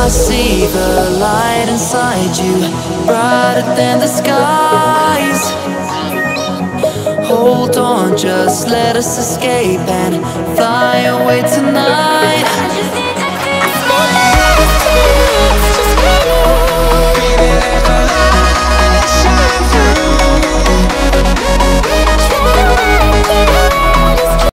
I see the light inside you, brighter than the skies. Hold on, just let us escape and fly away tonight.